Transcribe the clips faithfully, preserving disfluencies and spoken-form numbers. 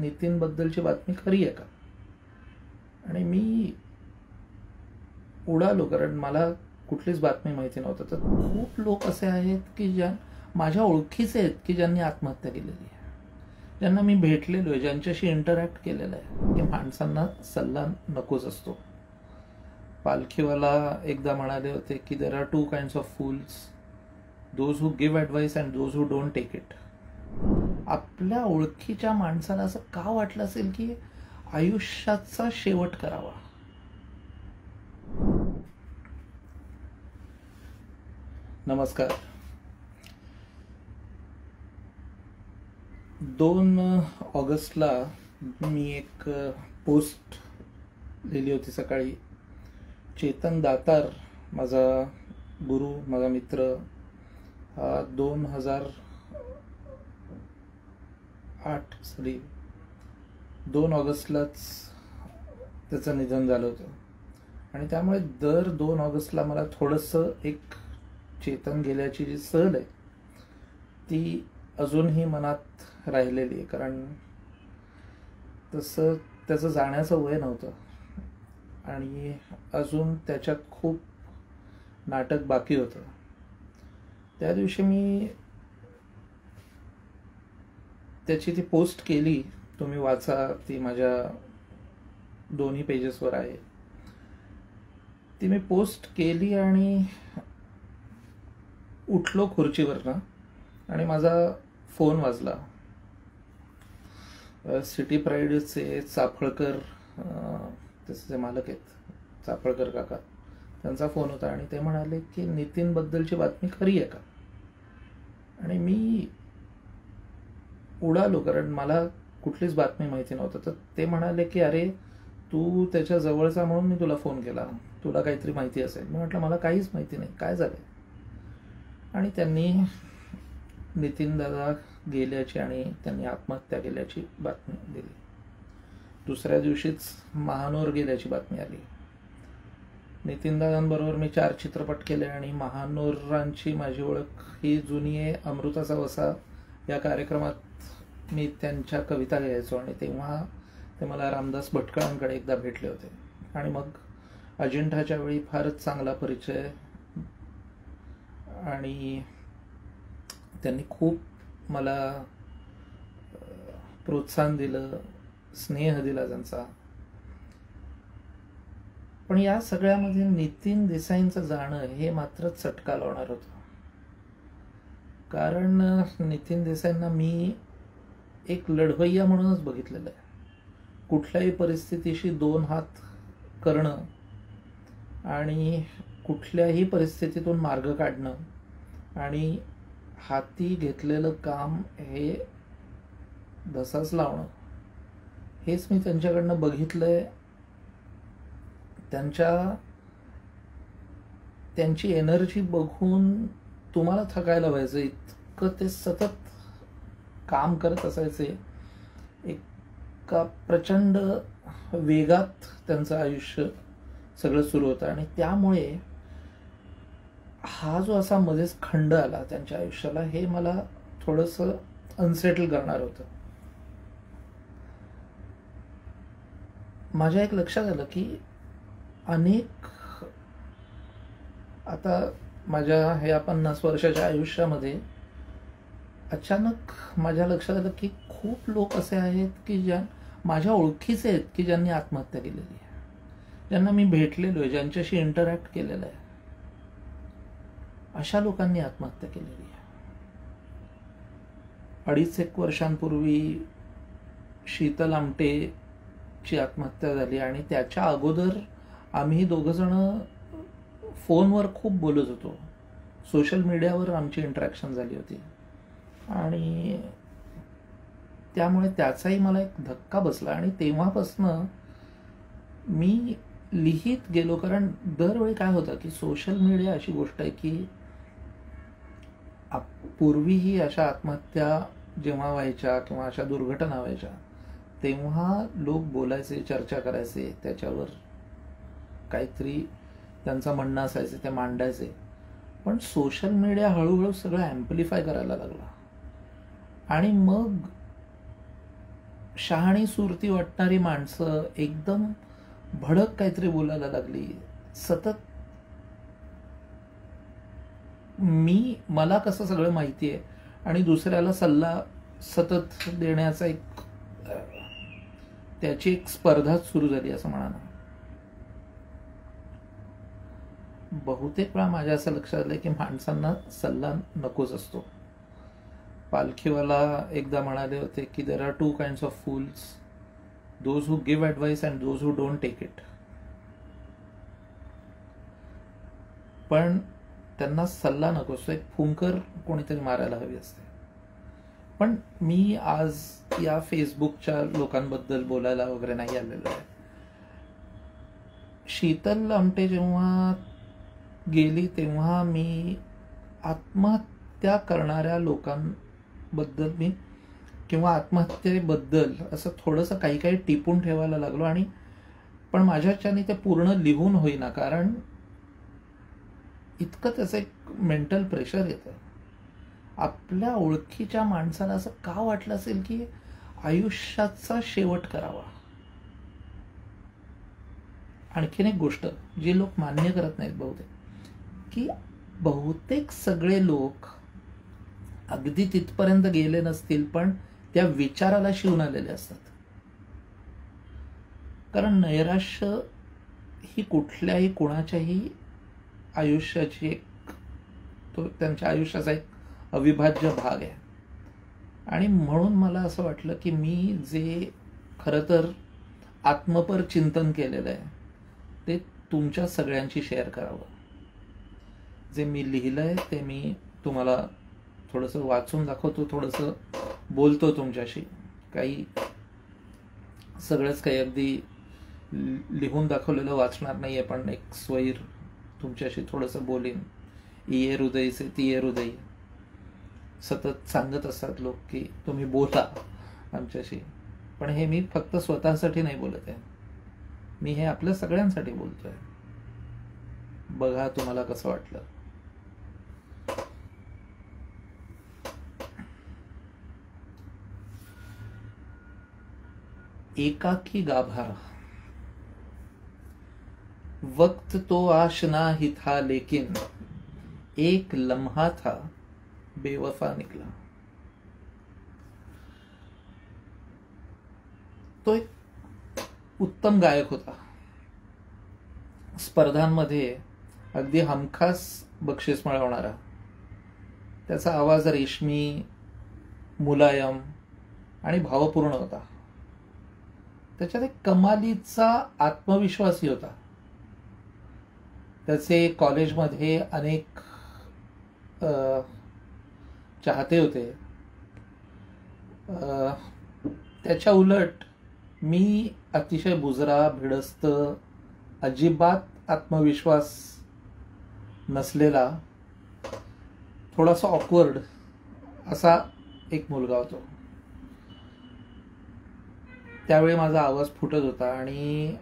नितीन बद्दलची बातमी खरी आहे का. आणि मी उडालो, कारण मला कुठलीच बातमी माहिती नव्हतं. तर खूप लोक असे आहेत की ज्या माझ्या ओळखीचे आहेत की ज्यांनी आत्महत्या केलेली आहे, ज्यांना मी भेटलेलो आहे, ज्यांच्याशी इंटरॅक्ट केलेलं आहे. की माणसांना सल्ला नकोच असतो. पालखीवाला एकदा म्हणाले होते की there are two kinds of fools, those who give advice and those who don't take it. आपल्या ओळखीच्या माणसाला असं का वाटलं असेल की आयुष्याचा शेवट करावा. नमस्कार. दोन ऑगस्टला मी एक पोस्ट लिहिली होती सकाळी. चेतन दातार, माझा गुरु, माझा मित्र, हा दोन हजार आठ साली दोन ऑगस्टलाच त्याचं निधन झालं होतं. आणि त्यामुळे दर दोन ऑगस्टला मला थोडंसं एक चेतन गेल्याची जी सहल आहे ती अजूनही मनात राहिलेली आहे. कारण तसं त्याचं जाण्याचं वय नव्हतं आणि अजून त्याच्यात खूप नाटक बाकी होतं. त्या दिवशी मी त्याची ती पोस्ट केली, तुम्ही वाचा, ती माझ्या दोन्ही पेजेसवर आहे. ती मी पोस्ट केली आणि उठलो खुर्चीवरनं आणि माझा फोन वाजला. सिटी प्राईडचे चाफळकर, त्याचे जे मालक आहेत चाफळकर काका, त्यांचा फोन होता आणि ते म्हणाले की नितीन बद्दलची बातमी खरी आहे का. आणि मी उडालो, कारण मला कुठलीच बातमी माहिती नव्हतं. तर ते म्हणाले की अरे तू त्याच्या जवळचा म्हणून मी तुला फोन केला, तुला काहीतरी माहिती असेल. मी म्हटलं मला काहीच माहिती नाही, काय झालंय. आणि त्यांनी नितीन दादा गेल्याची आणि त्यांनी आत्महत्या केल्याची बातमी दिली. दुसऱ्या दिवशीच महानोर गेल्याची बातमी आली. नितीन दादांबरोबर मी चार चित्रपट केले आणि महानोरांची माझी ओळख ही जुनी आहे. अमृताचा वसा या कार्यक्रमात मी त्यांच्या कविता लिहायचो आणि तेव्हा ते मला रामदास भटकळांकडे एकदा भेटले होते. आणि मग अजिंठाच्या वेळी फारच चांगला परिचय आणि त्यांनी खूप मला प्रोत्साहन दिलं, स्नेह दिला त्यांचा. पण या सगळ्यामध्ये नितीन देसाईंचं जाणं हे मात्र चटका लावणार होतं. कारण नितीन देसाईंना मी एक लढवय्या म्हणूनच बघितलेलं आहे. कुठल्याही परिस्थितीशी दोन हात करणं आणि कुठल्याही परिस्थितीतून मार्ग काढणं आणि हाती घेतलेलं काम हे धसाच लावणं, हेच मी त्यांच्याकडनं बघितलंय. त्यांच्या त्यांची एनर्जी बघून तुम्हाला थकायला व्हायचं, इतकं ते सतत काम करत असायचे. एका प्रचंड वेगात त्यांचं आयुष्य सगळं सुरू होतं आणि त्यामुळे हा जो असा मध्येच खंड आला त्यांच्या आयुष्याला, हे मला थोडंसं अनसेटल करणार होतं. माझ्या एक लक्षात आलं की अनेक, आता माझ्या ह्या पन्नास वर्षाच्या आयुष्यामध्ये अचानक माझ्या लक्षात आलं की खूप लोक असे आहेत की ज्या माझ्या ओळखीचे आहेत की ज्यांनी आत्महत्या केलेली आहे, ज्यांना मी भेटलेलो आहे, ज्यांच्याशी इंटरॅक्ट केलेलं आहे. अशा लोकांनी आत्महत्या केलेली आहे. अडीच एक वर्षांपूर्वी शीतल आमटेची आत्महत्या झाली आणि त्याच्या अगोदर आम्ही दोघं जण फोनवर खूप बोलत होतो. सोशल मीडियावर आमची इंटरॅक्शन झाली होती आणि त्यामुळे त्याचाही मला एक धक्का बसला. आणि तेव्हापासनं मी लिहित गेलो. कारण दरवेळी काय होतं की सोशल मीडिया अशी गोष्ट आहे की पूर्वीही अशा आत्महत्या जेव्हा व्हायच्या किंवा अशा दुर्घटना व्हायच्या तेव्हा लोक बोलायचे, चर्चा करायचे, त्याच्यावर काहीतरी त्यांचं म्हणणं असायचं, ते मांडायचे. पण सोशल मीडिया हळूहळू सगळं ॲम्प्लिफाय करायला लागला आणि मग शहाणी सुरती वाटणारी माणसं एकदम भडक काहीतरी बोलायला लागली. सतत मी मला कसं सगळं माहिती आहे आणि दुसऱ्याला सल्ला सतत देण्याचा एक त्याची एक स्पर्धाच सुरू झाली असं म्हणा ना. बहुतेक वेळा माझ्या असं लक्षात आलं की माणसांना सल्ला नकोच असतो. पालखीवाला एकदा म्हणाले होते की there are two kinds of fools, those who give advice and those who don't take it. पण त्यांना सल्ला नको असतो, एक फुंकर कोणीतरी मारायला हवी असते. पण मी आज या फेसबुकच्या लोकांबद्दल बोलायला वगैरे नाही आलेलो आहे. शीतल आमटे जेव्हा गेली तेव्हा मी आत्महत्या करणाऱ्या लोकांबद्दल मी किंवा आत्महत्येबद्दल असं थोडंसं काही काही टिपून ठेवायला लागलो. आणि पण माझ्याच्याने ते पूर्ण लिहून होईना, कारण इतकं त्याचं एक मेंटल प्रेशर येतं. आपल्या ओळखीच्या माणसाला असं का वाटलं असेल की आयुष्याचा शेवट करावा. आणखीन एक गोष्ट जी लोक मान्य करत नाहीत बहुतेक, की बहुतेक सगळे लोक अगदी तिथपर्यंत गेले नसतील पण त्या विचाराला शिवून आलेले असतात. कारण नैराश्य ही कुठल्याही कोणाच्याही आयुष्याची एक तो त्यांच्या आयुष्याचा एक अविभाज्य भाग आहे. आणि म्हणून मला असं वाटलं की मी जे खरं तर आत्मपर चिंतन केलेलं आहे ते तुमच्या सगळ्यांशी शेअर करावं. जे मी लिहिलंय ते मी तुम्हाला थोडंसं वाचून दाखवतो, थोडंसं बोलतो तुमच्याशी. काही सगळंच काही अगदी लिहून दाखवलेलं वाचणार नाहीये, पण एक स्वैर तुमच्याशी थोडंसं बोलीन. इये हृदय से तिये हृदय सतत सांगत असतात लोक की तुम्ही बोला आमच्याशी. पण हे मी फक्त स्वतःसाठी नाही बोलत आहे, मी हे आपल्या सगळ्यांसाठी बोलतोय. बघा तुम्हाला कसं वाटलं. एकाकी गाभारा. वक्त तो आशना ही था लेकिन एक लम्हा था बेवफा निकला. तो एक उत्तम गायक होता. स्पर्धांमध्ये अगदी हमखास बक्षीस मिळवणारा. त्याचा आवाज रेशमी, मुलायम आणि भावपूर्ण होता. त्याच्यात एक कमालीचा आत्मविश्वासही होता. त्याचे कॉलेजमध्ये अनेक चाहते होते. त्याच्या उलट मी अतिशय बुजरा, भिडस्त, अजिबात आत्मविश्वास नसलेला, थोडासा ऑकवर्ड असा एक मुलगा होतो. त्यावेळी माझा आवाज फुटत होता आणि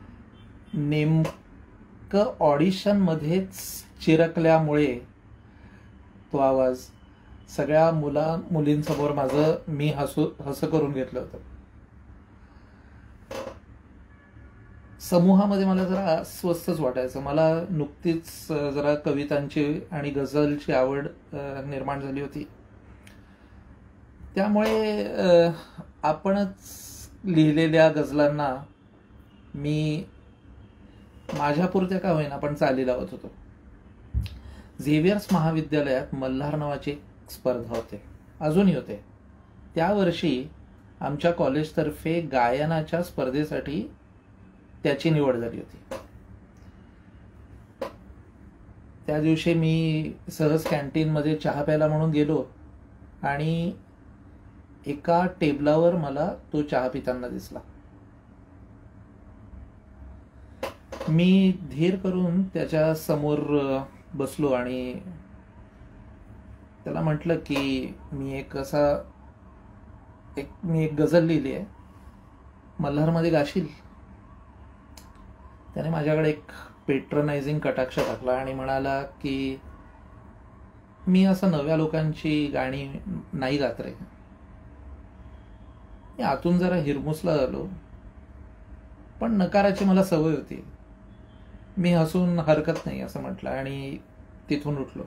नेमकं ऑडिशन मध्येच चिरकल्यामुळे तो आवाज सगळ्या मुला मुलींसमोर माझं मी हसू हसं करून घेतलं होतं. समूहामध्ये मला जरा अस्वस्थच वाटायचं. मला नुकतीच जरा कवितांची आणि गझलची आवड निर्माण झाली होती. त्यामुळे आपणच लिहिलेल्या गझलांना मी माझ्यापुरत्या का होईना पण चाली लावत होतो. झेवियर्स महाविद्यालयात मल्हार नावाची एक स्पर्धा होते, अजूनही होते. त्या वर्षी आमच्या कॉलेजतर्फे गायनाच्या स्पर्धेसाठी त्याची निवड झाली होती. त्या दिवशी मी सहज कॅन्टीनमध्ये चहा प्यायला म्हणून गेलो आणि एका टेबलावर मला तो चहा पिताना दिसला. मी धीर करून त्याच्या समोर बसलो आणि त्याला म्हटलं की मी एक असा एक मी एक गझल लिहिली आहे, मल्हारमध्ये गाशील. त्याने माझ्याकडे एक पेट्रनायझिंग कटाक्ष टाकला आणि म्हणाला की मी असं नव्या लोकांची गाणी नाही गात रे. मी आतून जरा हिरमुसला झालो, पण नकाराची मला सवय होती. मी हसून हरकत नाही असं म्हटलं आणि तिथून उठलो.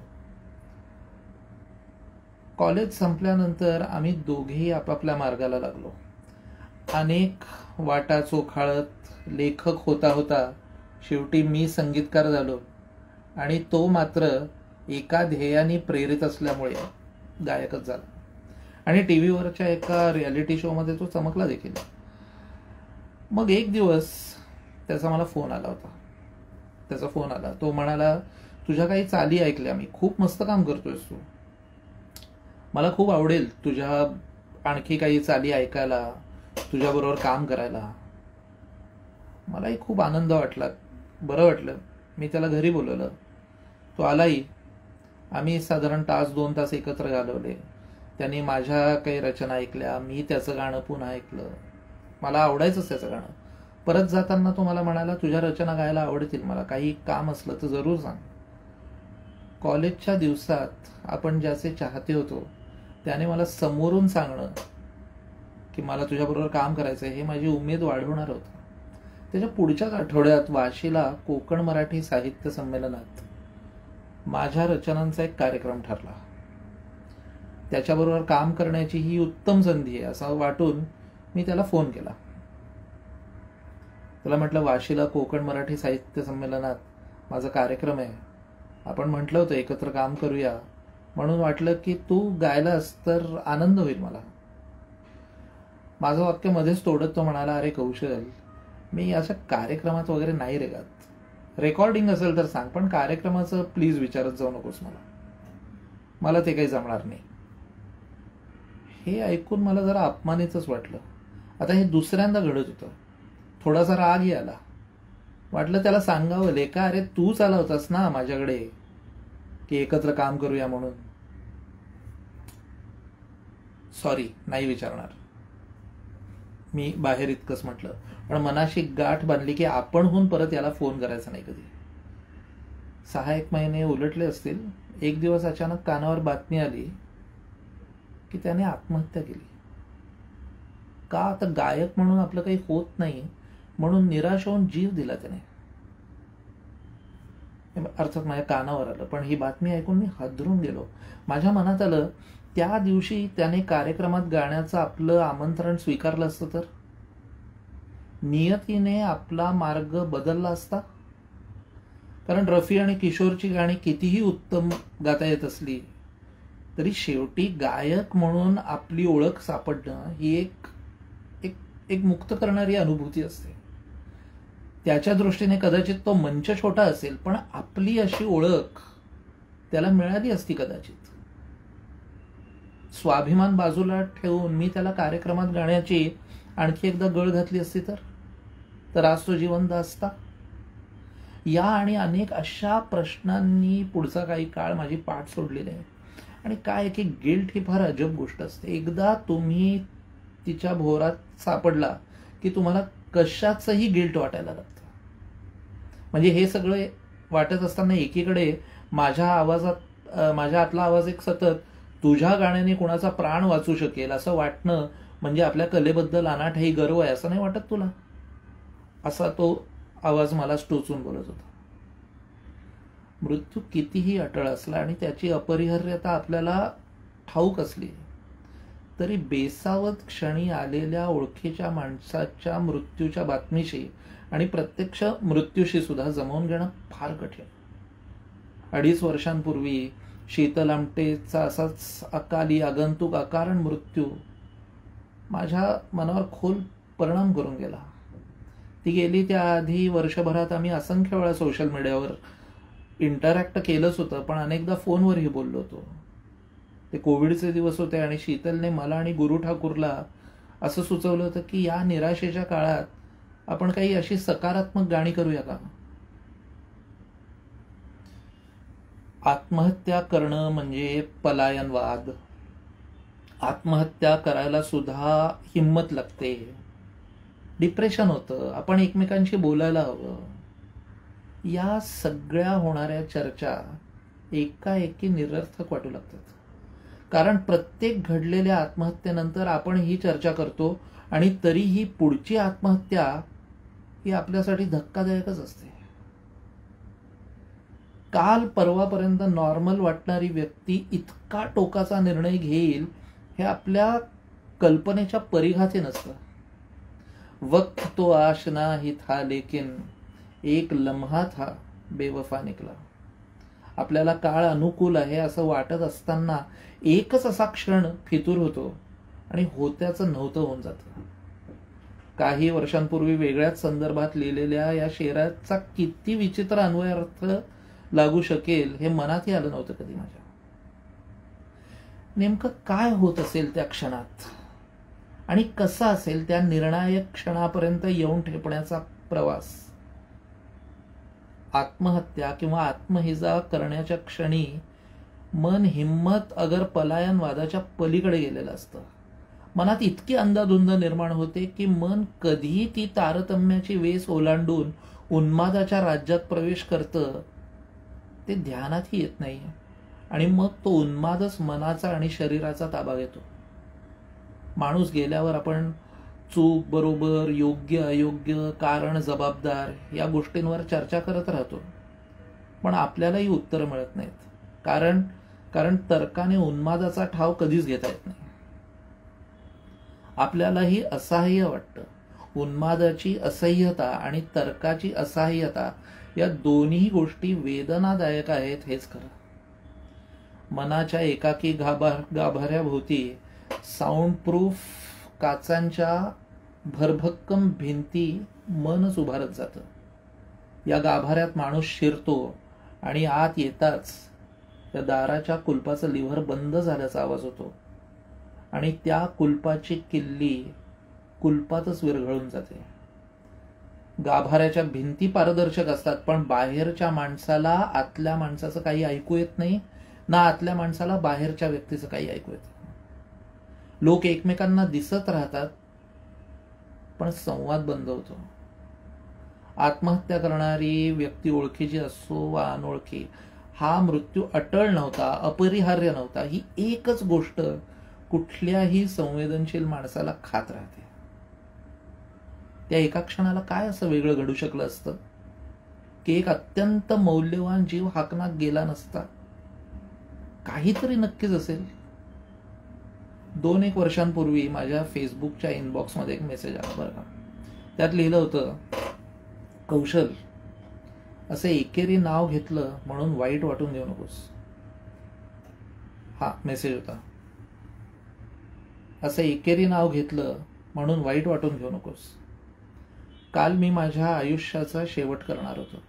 कॉलेज संपल्यानंतर आम्ही दोघेही आपापल्या मार्गाला लागलो. अनेक वाटा चोखाळत लेखक होता होता शेवटी मी संगीतकार झालो आणि तो मात्र एका ध्येयाने प्रेरित असल्यामुळे गायकच झाला आणि टी व्हीवरच्या एका रियालिटी शोमध्ये तो चमकला देखील. मग एक दिवस त्याचा मला फोन आला होता. त्याचा फोन आला. तो म्हणाला, तुझ्या काही चाली ऐकल्या मी, खूप मस्त काम करतोयस तू, मला खूप आवडेल तुझ्या आणखी काही चाली ऐकायला, तुझ्याबरोबर काम करायला. मलाही खूप आनंद वाटला, बरं वाटलं. मी त्याला घरी बोलवलं. तो आलाही. आम्ही साधारण तास दोन तास एकत्र घालवले. त्यांनी माझ्या काही रचना ऐकल्या, मी त्याचं गाणं पुन्हा ऐकलं. मला आवडायचंच त्याचं गाणं. परत जाताना तो मला म्हणाला, तुझ्या रचना गायला आवडतील मला, काही काम असलं तर जरूर सांग. कॉलेजच्या दिवसात आपण ज्याचे चाहते होतो त्याने मला समोरून सांगणं की मला तुझ्याबरोबर काम करायचं हे माझी उमेद वाढवणार होतं. त्याच्या पुढच्याच आठवड्यात वाशीला कोकण मराठी साहित्य संमेलनात माझ्या रचनांचा एक कार्यक्रम ठरला. त्याच्याबरोबर काम करण्याची ही उत्तम संधी आहे असं वाटून मी त्याला फोन केला. त्याला म्हटलं, वाशीला कोकण मराठी साहित्य संमेलनात माझा कार्यक्रम आहे, आपण म्हटलं होतं एकत्र काम करूया, म्हणून वाटलं की तू गायलास तर आनंद होईल मला. माझं वाक्य मध्येच तोडत तो म्हणाला, अरे कौशल, मी अशा कार्यक्रमात वगैरे नाही रे गात, रेकॉर्डिंग असेल तर सांग, पण कार्यक्रमाचं प्लीज विचारत जाऊ नकोस मला, मला ते काही जमणार नाही. हे ऐकून मला जरा अपमानितच वाटलं. आता हे दुसऱ्यांदा घडत होतं. थोडासा रागही आला. वाटलं त्याला सांगावं, लेका अरे तूच आला होतास ना माझ्याकडे की एकत्र काम करूया म्हणून. सॉरी, नाही विचारणार, मी बाहेर इतकंच म्हटलं. पण मनाशी गाठ बांधली की आपणहून परत याला फोन करायचा नाही कधी. सहा एक महिने उलटले असतील. एक दिवस अचानक कानावर बातमी आली की त्याने आत्महत्या केली. का? आता गायक म्हणून आपलं काही होत नाही म्हणून निराश होऊन जीव दिला त्याने. अर्थात माझ्या कानावर आलं, पण ही बातमी ऐकून मी हादरून गेलो. माझ्या मनात आलं, त्या दिवशी त्याने कार्यक्रमात गाण्याचं आपलं आमंत्रण स्वीकारलं असतं तर नियतीने आपला मार्ग बदलला असता. कारण रफी आणि किशोरची गाणी कितीही उत्तम गाता येत असली तरी शेवटी गायक म्हणून आपली ओळख सापडणं ही एक एक एक मुक्त करणारी अनुभूती असते. त्याच्या दृष्टीने कदाचित तो मंच छोटा असेल, पण आपली अशी ओळख त्याला मिळाली असती कदाचित. स्वाभिमान बाजूला ठेवून मी त्याला कार्यक्रमात गाण्याची आणखी एकदा गळ घातली असती तर तर आज तो जिवंत असता. या आणि अनेक अशा प्रश्नांनी पुढचा काही काळ माझी पाठ सोडलेली आहे. आणि काय की गिल्ट ही फार अजब गोष्ट असते. एकदा तुम्ही तिच्या भोवरात सापडला की तुम्हाला कशाचंही गिल्ट वाटायला लागतं. म्हणजे हे सगळे वाटत असताना एकीकडे माझ्या आवाजात माझ्या आतला आवाज एक सतत तुझ्या गाण्याने कुणाचा प्राण वाचू शकेल असं वाटणं म्हणजे आपल्या कलेबद्दल अनाठाई गर्व आहे असं नाही वाटत तुला? असा तो आवाज मला टोचून बोलत होता. मृत्यू कितीही अटळ असला आणि त्याची अपरिहार्यता आपल्याला ठाऊक असली तरी बेसावत क्षणी आलेल्या ओळखीच्या माणसाच्या मृत्यूच्या बातमीशी आणि प्रत्यक्ष मृत्यूशी सुद्धा जमवून घेणं फार कठीण. अडीच वर्षांपूर्वी शीतल आमटेचा असाच अकाली आगंतुक अकारण मृत्यू माझ्या मनावर खोल परिणाम करून गेला. ती गेली त्याआधी वर्षभरात आम्ही असंख्य वेळा सोशल मीडियावर इंटरॅक्ट केलंच होतं, पण अनेकदा फोनवरही बोललो होतो. ते कोविडचे दिवस होते आणि शीतलने मला आणि गुरु ठाकूरला असं सुचवलं होतं की या निराशेच्या काळात आपण काही अशी सकारात्मक गाणी करूया का. आत्महत्या करणं म्हणजे पलायनवाद. आत्महत्या करायला सुद्धा हिंमत लागते. डिप्रेशन होतं. आपण एकमेकांशी बोलायला हवं. या सगळ्या होणाऱ्या चर्चा एकाएकी निरर्थक वाटू लागतात. कारण प्रत्येक घडलेल्या आत्महत्येनंतर आपण ही चर्चा करतो आणि तरीही पुढची आत्महत्या ही आपल्यासाठी धक्कादायकच असते. काल परवापर्यंत नॉर्मल वाटणारी व्यक्ती इतका टोकाचा निर्णय घेईल हे आपल्या कल्पनेच्या परिघाचे नसतं. वक्त तो आशना ही था लेकिन एक लम्हा था बेवफा निकला. आपल्याला काळ अनुकूल आहे असं वाटत असताना एकच असा क्षण फितूर होतो आणि होत्याचं नव्हतं होऊन जातं. काही वर्षांपूर्वी वेगळ्याच संदर्भात लिहिलेल्या या शेराचा किती विचित्र अन्वयार्थ लागू शकेल हे मनातही आलं नव्हतं कधी माझ्या. नेमकं काय होत असेल त्या क्षणात आणि कसा असेल त्या निर्णायक क्षणापर्यंत येऊन ठेपण्याचा प्रवास. आत्महत्या किंवा आत्महिजा करण्याच्या क्षणी मन हिम्मत अगर पलायनवादाच्या पलीकडे गेलेलं असतं. मनात इतकी अंधाधुंद निर्माण होते की मन कधी ती तारतम्याची वेस ओलांडून उन्मादाच्या राज्यात प्रवेश करतं ते ध्यानातही येत नाही. आणि मग तो उन्मादच मनाचा आणि शरीराचा ताबा घेतो. माणूस गेल्यावर आपण चूक बरोबर, योग्य अयोग्य, कारण जबाबदार या गोष्टींवर चर्चा करत राहतो, पण आपल्यालाही उत्तर मिळत नाहीत. कारण कारण तर्काने उन्मादाचा ठाव कधीच घेता येत नाही. आपल्यालाही असहाय्य वाटतं. उन्मादाची असह्यता आणि तर्काची असहाय्यता या दोन्ही गोष्टी वेदनादायक आहेत हेच खरं. मनाच्या एकाकी गाभा गाभाऱ्याभोवती साऊंड प्रूफ काचांच्या भरभक्कम भिंती मनच उभारत जातं. या गाभाऱ्यात माणूस शिरतो आणि आत येताच त्या दाराच्या कुलपाचं लिव्हर बंद झाल्याचा आवाज होतो आणि त्या कुलपाची किल्ली कुलपातच विरघळून जाते. गाभाऱ्याच्या भिंती पारदर्शक असतात, पण बाहेरच्या माणसाला आतल्या माणसाचं काही ऐकू येत नाही, ना आतल्या माणसाला बाहेरच्या व्यक्तीचं काही ऐकू येत. लोक एकमेकांना दिसत राहतात, पण संवाद बंद होतो. आत्महत्या करणारी व्यक्ती ओळखीची असो वा अनोळखी, हा मृत्यू अटळ नव्हता, अपरिहार्य नव्हता, ही एकच गोष्ट कुठल्याही संवेदनशील माणसाला खात राहते. त्या एका क्षणाला काय असं वेगळं घडू शकलं असतं की एक अत्यंत मौल्यवान जीव हाकनात गेला नसता? काहीतरी नक्कीच असेल. दोन एक वर्षांपूर्वी माझ्या फेसबुकच्या इनबॉक्समध्ये एक मेसेज आला बरं का. त्यात लिहिलं होतं, कौशल, असे एकेरी नाव घेतलं म्हणून वाईट वाटून घेऊ नकोस. हा मेसेज होता. असं एकेरी नाव घेतलं म्हणून वाईट वाटून घेऊ नकोस. काल मी माझ्या आयुष्याचा शेवट करणार होतो.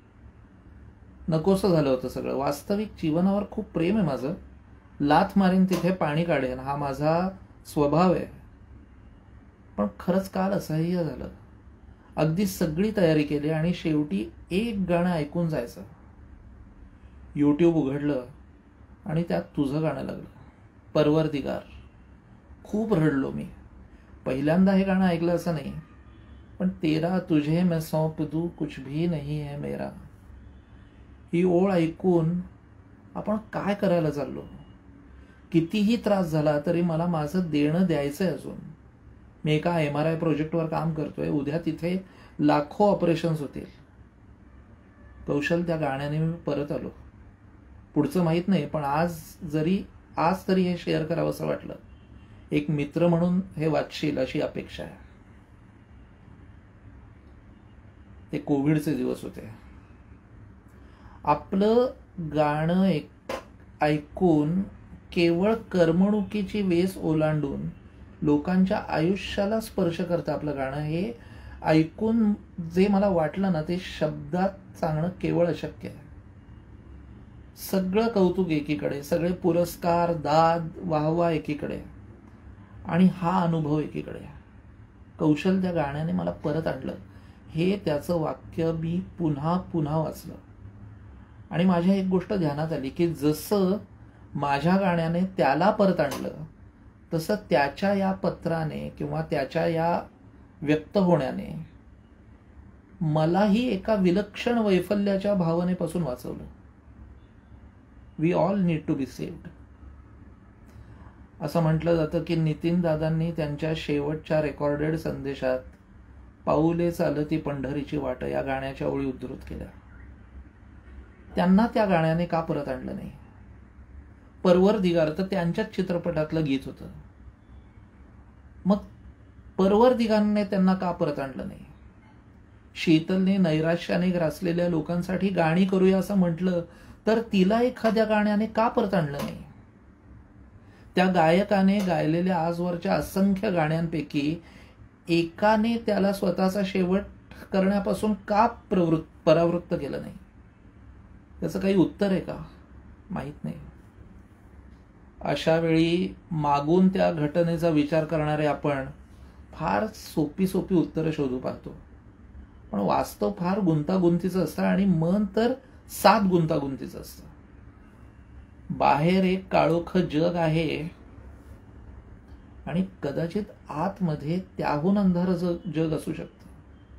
नकोसं झालं होतं सगळं. वास्तविक जीवनावर खूप प्रेम आहे माझं. लाथ मारीन तिथे पाणी काढेन हा माझा स्वभाव आहे. पण खरंच काल असह्य झालं. अगदी सगळी तयारी केली आणि शेवटी एक गाणं ऐकून जायचं. यूट्यूब उघडलं आणि त्यात तुझं गाणं लागलं, परवरदिगार. खूप रडलो मी. पहिल्यांदा हे गाणं ऐकलं असं नाही, पण तेरा तुझे मैं सौंप दूं कुछ भी नहीं है मेरा, ही ओळ ऐकून आपण काय करायला चाललो? कितीही त्रास झाला तरी मला माझं देणं द्यायचंय अजून. मी एका एम आर आय प्रोजेक्टवर काम करतोय. उद्या तिथे लाखो ऑपरेशन्स होतील. कौशल, त्या गाण्याने मी परत आलो. पुढचं माहीत नाही, पण आज जरी आज तरी हे शेअर करावं असं वाटलं. एक मित्र म्हणून हे वाचशील अशी अपेक्षा आहे. ते कोविडचे दिवस होते. आपलं गाणं ऐकून केवळ करमणुकीची वेस ओलांडून लोकांच्या आयुष्याला स्पर्श करतं आपलं गाणं. हे ऐकून जे मला वाटलं ना, ते शब्दात सांगणं केवळ अशक्य आहे. सगळं कौतुक एकीकडे, सगळे पुरस्कार, दाद, वाहवा एकीकडे, आणि हा अनुभव एकीकडे. कौशल, त्या गाण्याने मला परत आणलं. हे त्याचं वाक्य मी पुन्हा पुन्हा वाचलं आणि माझ्या एक गोष्ट ध्यानात आली की जसं माझ्या गाण्याने त्याला परत आणलं, तसं त्याच्या या पत्राने किंवा त्याच्या या व्यक्त होण्याने मलाही एका विलक्षण वैफल्याच्या भावनेपासून वाचवलं. We all need to be saved. असं म्हटलं जातं की नितीन दादांनी त्यांच्या शेवटच्या रेकॉर्डेड संदेशात पाऊले चालती पंढरीची वाट या गाण्याच्या ओळी उद्धृत केल्या. त्यांना त्या गाण्याने का परत आणलं नाही? परवरदिगार तर त्यांच्याच चित्रपटातलं गीत होतं. मग परवरदिगारने त्यांना का परत आणलं नाही? शीतलने नैराश्याने ग्रासलेल्या लोकांसाठी गाणी करूया असं म्हटलं तर तिला एखाद्या गाण्याने का परत आणलं नाही? त्या गायकाने गायलेल्या आजवरच्या असंख्य गाण्यांपैकी एकाने त्याला स्वतःचा शेवट करण्यापासून का प्रवृत्त परावृत्त केलं नाही? त्याचं काही उत्तर आहे का? माहित नाही. अशा वेळी मागून त्या घटनेचा विचार करणारे आपण फार सोपी सोपी उत्तरं शोधू पाहतो, पण वास्तव फार गुंतागुंतीचं असतं आणि मन तर सात गुंतागुंतीचं असतं. बाहेर एक काळोख जग आहे आणि कदाचित आतमध्ये त्याहून अंधार जग असू शकतं.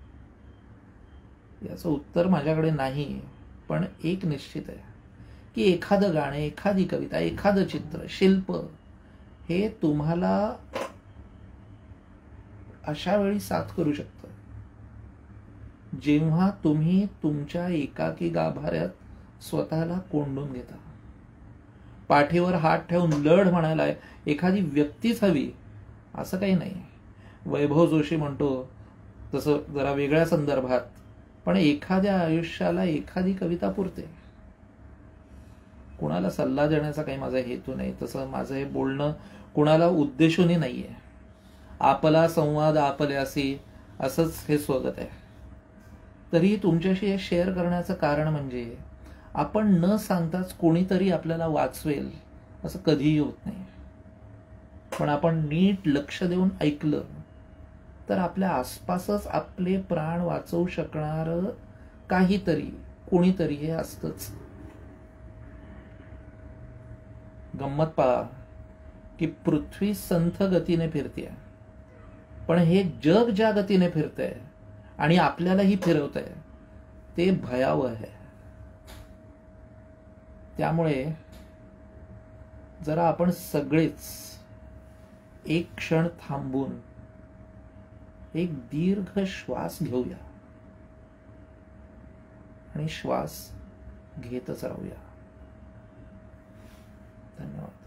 याचं उत्तर माझ्याकडे नाही, पण एक निश्चित आहे की एखादं गाणं, एखादी कविता, एखादं चित्र, शिल्प हे तुम्हाला अशा वेळी साथ करू शकतं जेव्हा तुम्ही तुमच्या एकाकी गाभाऱ्यात स्वतःला कोंडून घेता. पाठीवर हात ठेवून लढ म्हणायला एखादी व्यक्तीच हवी असं काही नाही. वैभव जोशी म्हणतो तसं जरा वेगळ्या संदर्भात, पण एखाद्या आयुष्याला एखादी कविता पुरते. कुणाला सल्ला देण्याचा काही माझा हेतू नाही, तसं माझं हे बोलणं कुणाला उद्देशूनही नाहीये. आपला संवाद आपल्याशी असंच हे स्वागत आहे. तरी तुमच्याशी हे शेअर करण्याचं कारण म्हणजे आपण न सांगताच कोणीतरी आपल्याला वाचवेल असं कधीही होत नाही. पण आपण नीट लक्ष देऊन ऐकलं तर आपल्या आसपासच आपले प्राण वाचवू शकणार काहीतरी, कोणीतरी हे असतंच. गंमत पहा की पृथ्वी संथ गतीने फिरते, पण हे जग ज्या गतीने फिरतंय आणि आपल्यालाही फिरवतंय ते भयावह आहे. त्यामुळे जरा आपण सगळेच एक क्षण थांबून एक दीर्घ श्वास घेऊया आणि श्वास घेतच राहूया. धन्यवाद.